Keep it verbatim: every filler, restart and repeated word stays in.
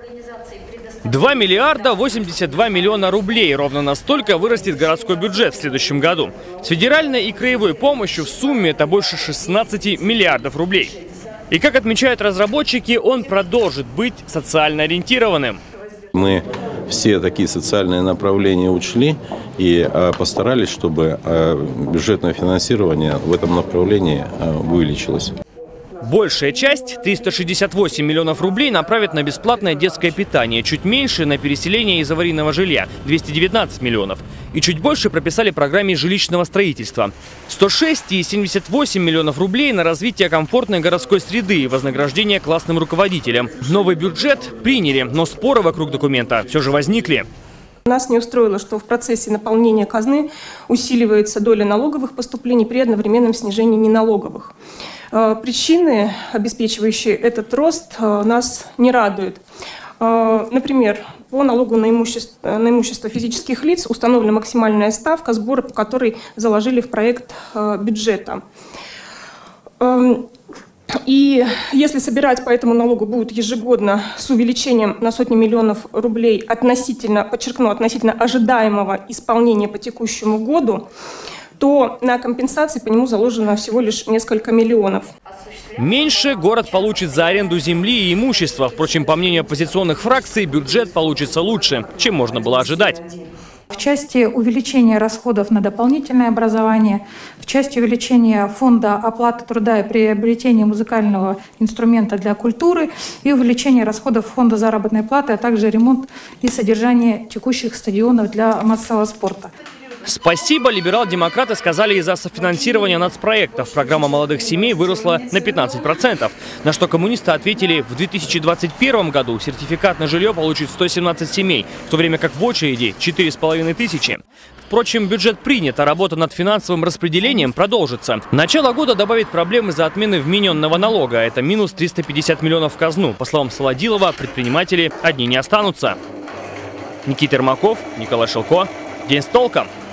два миллиарда восемьдесят два миллиона рублей. Ровно настолько вырастет городской бюджет в следующем году. С федеральной и краевой помощью в сумме это больше шестнадцати миллиардов рублей. И как отмечают разработчики, он продолжит быть социально ориентированным. Мы все такие социальные направления учли и э, постарались, чтобы э, бюджетное финансирование в этом направлении э, увеличилось. Большая часть, триста шестьдесят восемь миллионов рублей, направят на бесплатное детское питание, чуть меньше на переселение из аварийного жилья – двести девятнадцать миллионов. И чуть больше прописали программе жилищного строительства. сто шесть и семьдесят восемь миллионов рублей на развитие комфортной городской среды и вознаграждение классным руководителям. Новый бюджет приняли, но споры вокруг документа все же возникли. Нас не устроило, что в процессе наполнения казны усиливается доля налоговых поступлений при одновременном снижении неналоговых. Причины, обеспечивающие этот рост, нас не радуют. Например, по налогу на имущество, на имущество физических лиц установлена максимальная ставка сбора, по которой заложили в проект бюджета. И если собирать по этому налогу будут ежегодно с увеличением на сотни миллионов рублей относительно, подчеркну, относительно ожидаемого исполнения по текущему году, то на компенсации по нему заложено всего лишь несколько миллионов. Меньше город получит за аренду земли и имущества. Впрочем, по мнению оппозиционных фракций, бюджет получится лучше, чем можно было ожидать. В части увеличения расходов на дополнительное образование, в части увеличения фонда оплаты труда и приобретения музыкального инструмента для культуры и увеличения расходов фонда заработной платы, а также ремонт и содержание текущих стадионов для массового спорта. Спасибо, либерал-демократы сказали из-за софинансирования нацпроектов. Программа молодых семей выросла на пятнадцать процентов. На что коммунисты ответили, в две тысячи двадцать первом году сертификат на жилье получит сто семнадцать семей, в то время как в очереди четыре с половиной тысячи. Впрочем, бюджет принят, а работа над финансовым распределением продолжится. Начало года добавит проблемы из-за отмены вмененного налога. Это минус триста пятьдесят миллионов в казну. По словам Солодилова, предприниматели одни не останутся. Никита Ермаков, Николай Шелко. День с толком.